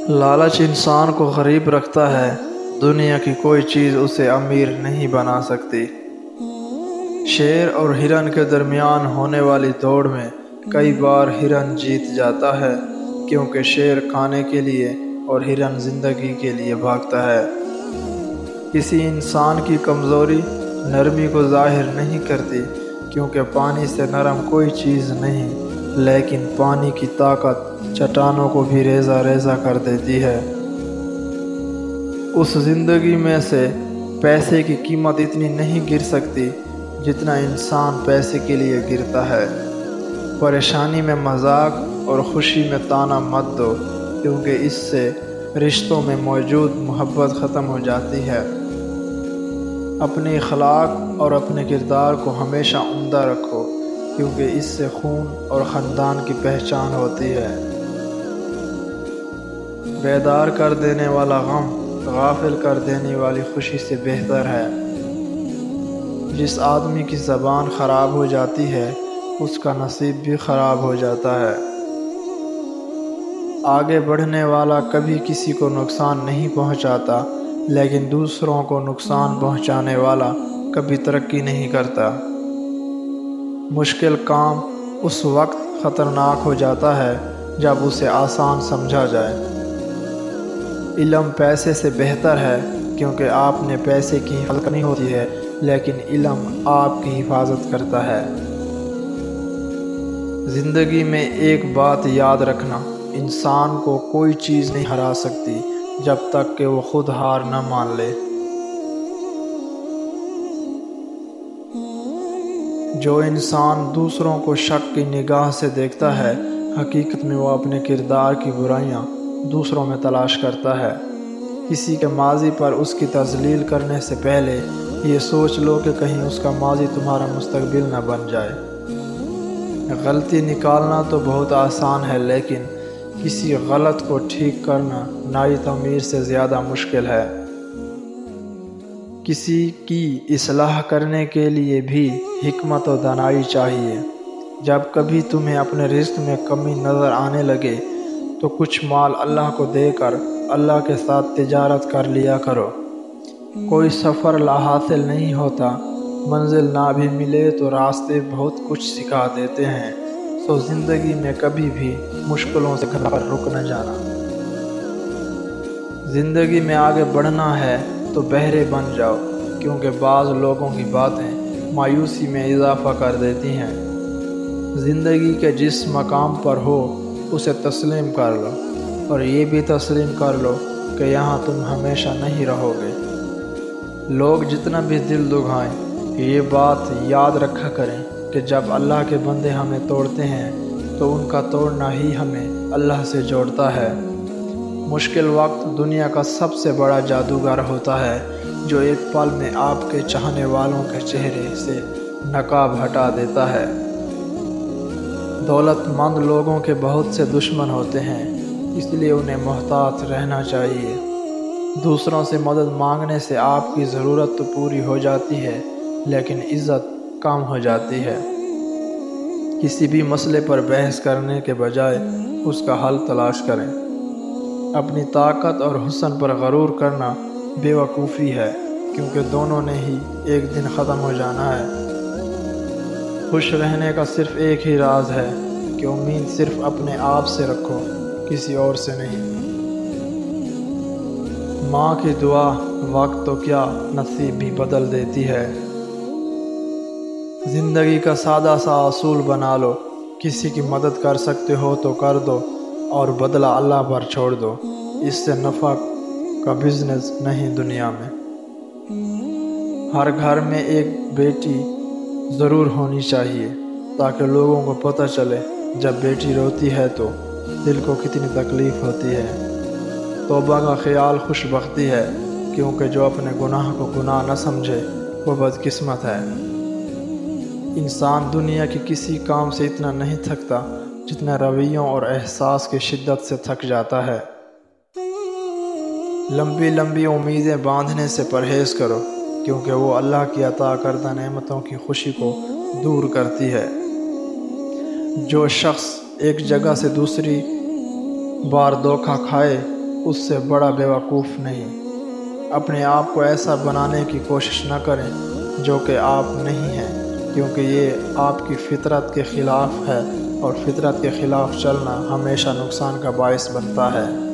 لالچ انسان کو غریب رکھتا ہے، دنیا کی کوئی چیز اسے امیر نہیں بنا سکتی۔ شیر اور ہرن کے درمیان ہونے والی دوڑ میں کئی بار ہرن جیت جاتا ہے، کیونکہ شیر کھانے کے لیے اور ہرن زندگی کے لیے بھاگتا ہے۔ کسی انسان کی کمزوری نرمی کو ظاہر نہیں کرتی، کیونکہ پانی سے نرم کوئی چیز نہیں، لیکن پانی کی طاقت چٹانوں کو بھی ریزہ ریزہ کر دیتی ہے۔ اس زندگی میں سے پیسے کی قیمت اتنی نہیں گر سکتی جتنا انسان پیسے کے لیے گرتا ہے۔ پریشانی میں مذاق اور خوشی میں طعنہ مت دو، کیونکہ اس سے رشتوں میں موجود محبت ختم ہو جاتی ہے۔ اپنے اخلاق اور اپنے کردار کو ہمیشہ عمدہ رکھو، کیونکہ اس سے خون اور خاندان کی پہچان ہوتی ہے۔ بیدار کر دینے والا غم غافل کر دینے والی خوشی سے بہتر ہے۔ جس آدمی کی زبان خراب ہو جاتی ہے، اس کا نصیب بھی خراب ہو جاتا ہے۔ آگے بڑھنے والا کبھی کسی کو نقصان نہیں پہنچاتا، لیکن دوسروں کو نقصان پہنچانے والا کبھی ترقی نہیں کرتا۔ مشکل کام اس وقت خطرناک ہو جاتا ہے جب اسے آسان سمجھا جائے۔ علم پیسے سے بہتر ہے، کیونکہ آپ نے پیسے کی حفاظت کرنی ہوتی ہے، لیکن علم آپ کی حفاظت کرتا ہے۔ زندگی میں ایک بات یاد رکھنا، انسان کو کوئی چیز نہیں ہرا سکتی جب تک کہ وہ خود ہار نہ مان لے۔ جو انسان دوسروں کو شک کی نگاہ سے دیکھتا ہے، حقیقت میں وہ اپنے کردار کی برائیاں دوسروں میں تلاش کرتا ہے۔ کسی کے ماضی پر اس کی تذلیل کرنے سے پہلے یہ سوچ لو کہ کہیں اس کا ماضی تمہارا مستقبل نہ بن جائے۔ غلطی نکالنا تو بہت آسان ہے، لیکن کسی غلط کو ٹھیک کرنا نئی تعمیر سے زیادہ مشکل ہے۔ کسی کی اصلاح کرنے کے لیے بھی حکمت و دانائی چاہیے۔ جب کبھی تمہیں اپنے رزق میں کمی نظر آنے لگے تو کچھ مال اللہ کو دے کر اللہ کے ساتھ تجارت کر لیا کرو۔ کوئی سفر لا حاصل نہیں ہوتا، منزل نہ بھی ملے تو راستے بہت کچھ سکھا دیتے ہیں۔ سو زندگی میں کبھی بھی مشکلوں سے گھبرا کر رک نہ جانا۔ زندگی میں آگے بڑھنا ہے تو بہرے بن جاؤ، کیونکہ بعض لوگوں کی باتیں مایوسی میں اضافہ کر دیتی ہیں۔ زندگی کے جس مقام پر ہو اسے تسلیم کر لو، اور یہ بھی تسلیم کر لو کہ یہاں تم ہمیشہ نہیں رہو گے۔ لوگ جتنا بھی دل دکھائیں، یہ بات یاد رکھا کریں کہ جب اللہ کے بندے ہمیں توڑتے ہیں تو ان کا توڑنا ہی ہمیں اللہ سے جوڑتا ہے۔ مشکل وقت دنیا کا سب سے بڑا جادوگر ہوتا ہے، جو ایک پل میں آپ کے چاہنے والوں کے چہرے سے نقاب ہٹا دیتا ہے۔ دولت مند لوگوں کے بہت سے دشمن ہوتے ہیں، اس لیے انہیں محتاط رہنا چاہیے۔ دوسروں سے مدد مانگنے سے آپ کی ضرورت تو پوری ہو جاتی ہے، لیکن عزت کم ہو جاتی ہے۔ کسی بھی مسئلے پر بحث کرنے کے بجائے اس کا حل تلاش کریں۔ اپنی طاقت اور حسن پر غرور کرنا بے وقوفی ہے، کیونکہ دونوں نے ہی ایک دن ختم ہو جانا ہے۔ خوش رہنے کا صرف ایک ہی راز ہے کہ امید صرف اپنے آپ سے رکھو، کسی اور سے نہیں۔ ماں کی دعا وقت تو کیا نصیب بھی بدل دیتی ہے۔ زندگی کا سادہ سا اصول بنا لو، کسی کی مدد کر سکتے ہو تو کر دو، اور بدلہ اللہ پر چھوڑ دو۔ اس سے نفع کا بزنس نہیں دنیا میں۔ ہر گھر میں ایک بیٹی ضرور ہونی چاہیے، تاکہ لوگوں کو پتہ چلے جب بیٹی روتی ہے تو دل کو کتنی تکلیف ہوتی ہے۔ توبہ کا خیال خوش بختی ہے، کیونکہ جو اپنے گناہ کو گناہ نہ سمجھے وہ بدقسمت ہے۔ انسان دنیا کے کسی کام سے اتنا نہیں تھکتا جتنا رویوں اور احساس کی شدت سے تھک جاتا ہے۔ لمبی لمبی امیدیں باندھنے سے پرہیز کرو، کیونکہ وہ اللہ کی عطا کردہ نعمتوں کی خوشی کو دور کرتی ہے۔ جو شخص ایک جگہ سے دوسری بار دھوکہ کھائے اس سے بڑا بیوقوف نہیں۔ اپنے آپ کو ایسا بنانے کی کوشش نہ کریں جو کہ آپ نہیں ہیں، کیونکہ یہ آپ کی فطرت کے خلاف ہے، اور فطرت کے خلاف چلنا ہمیشہ نقصان کا باعث بنتا ہے۔